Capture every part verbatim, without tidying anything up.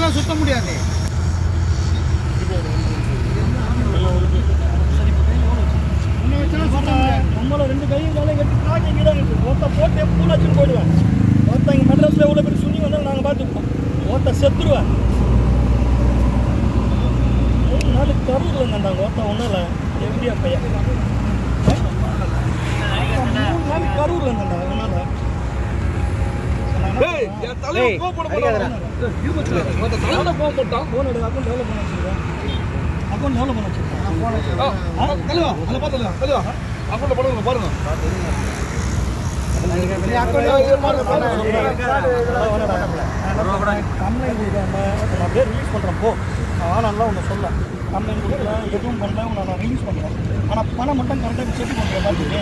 வச்செல்லாம் சுத்த முடியாது. உன்னை வச்செல்லாம் சுத்த முடியாது. நம்மள ரெண்டு கையும் காலையும் கட்டி பிளாக் இங்கே தான் இருக்குது. ஒருத்த போட்டு பூலாச்சுன்னு போயிடுவேன். ஒருத்த இங்கே மெட்ராஸில் எவ்வளோ பேர் சுண்ணி வந்தாலும் நாங்கள் பார்த்துப்போம். ஒருத்த செத்துருவேன். நாலு கரூரில் இருந்தாங்க. ஒருத்த ஒன்றும் இல்லை எப்படியா பையன் நாலு கரூரில் இருந்தாங்க. அதனால அக்கௌண்ட் டெவலப் பண்ண வச்சுருக்கேன். அக்கௌண்ட் டெவலப் பண்ண வச்சுருக்கேன். பாருங்க கம்ப்ளைண்ட் அப்படியே ரிலீஸ் பண்ணுறேன். போ ஆனால் ஒன்று சொல்ல கம்ப்ளைண்ட் கொடுக்கல, எதுவும் பண்ணல, உங்களை நான் ரிலீஸ் பண்ணுறேன். ஆனால் பணம் மட்டும் கரெக்டாக செக் பண்ணுறேன். பார்த்துட்டு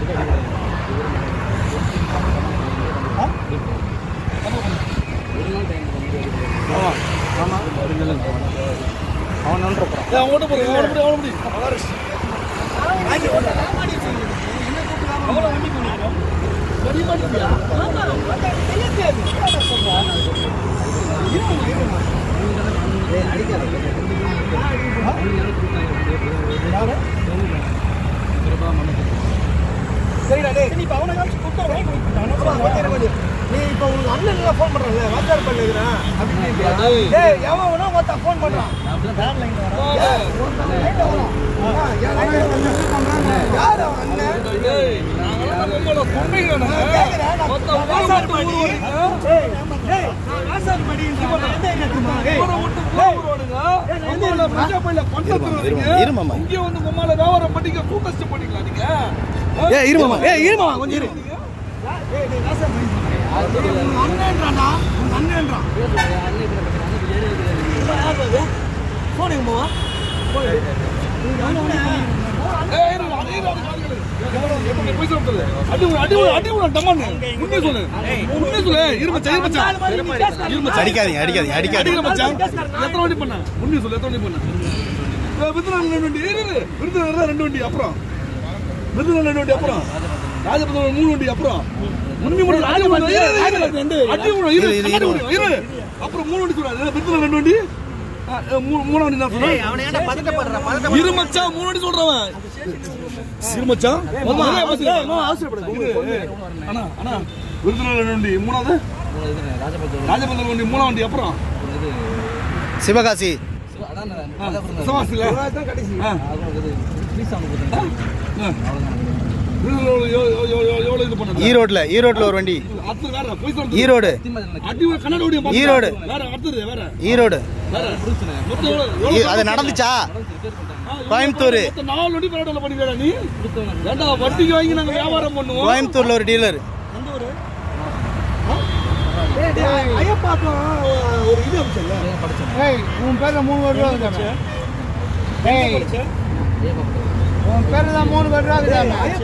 ஆமாம் அவன் நன்றி அவன் சரிடா டேய், நீ இப்போ அவனை காமிச்சு கொடுத்தா வாங்கி நீ இப்போ உங்களுக்கு அண்ணன் ஃபோன் பண்ணுறல வாட்ஸ்அப் பண்ணிக்கிறேன் அப்படின்னு டேய் எவன் வேணா மொத்த ஃபோன் பண்ணுறான். யார் அவன் அண்ணன்? அடிக்காதீங்க அடிக்காதீங்க அடிக்காதீங்க எத்தனை வண்டி பண்ண உண்மையை சொல்லு. எத்தனை வண்டி பண்ண விருதுநகர் ரெண்டு வண்டி விருதுநகர் ரெண்டு வண்டி அப்புறம் விருதுநகர் ரெண்டு வண்டி அப்புறம் ராஜபுரம் மூணு வண்டி அப்புறம் உண்மை மூணு அப்புறம் மூணு வண்டி சொல்றாரு. விருதுநகர் ரெண்டு வண்டி மூணு வண்டி தான் சொல்றேன். இருமச்சா மூணு வண்டி சொல்றவன் இருமச்சா அண்ணா அண்ணா விருதுநகர் ரெண்டு வண்டி மூணாவது ராஜபுரம் வண்டி மூணாம் வண்டி அப்புறம் சிவகாசி ஈரோட்ல ஈரோட்ல ஒரு வண்டி ஈரோடு ஈரோடு ஈரோடு அது நடந்துச்சா கோயம்புத்தூர் கோயம்புத்தூர்ல ஒரு டீலர் ஒரு இது உன் பேர்ல மூணு பேர் ரூபா உன் பேர்ல தான் மூணு பேர் ரூபா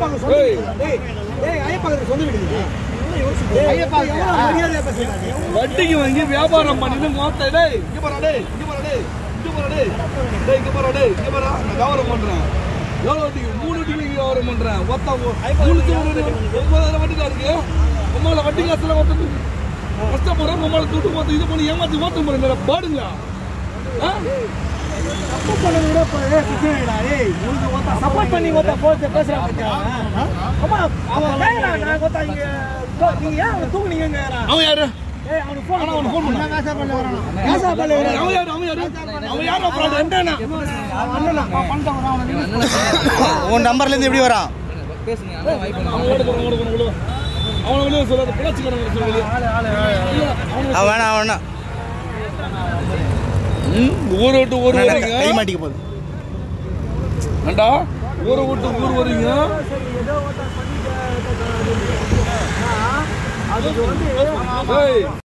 வட்டிக்கு வாங்கி வியாபாரம் பண்ணி வியாபாரம் பண்றேன். எவ்வளவு வட்டிக்கு? மூணு வட்டிக்கு வியாபாரம் பண்றேன். ஒன்பதாயிரம் வட்டி தான் இருக்கு. உமால வட்டி காசுல ஒருத்தர் கஷ்டப்படுறேன். உமால துட்டு பார்த்து இது பண்ணி ஏமாத்தி ஓட்ட முடியல பாடுங்களா? சப்போர்ட் பண்ணி பேசுறாங்க. அவன் யாரு? உன் நம்பர்ல இருந்து எப்படி வரான்? வேணாம் வேணாம் ஊரை விட்டு ஊர் கை மாட்டிக்க போகுது. ஊரை விட்டு ஊர் வரீங்க. அது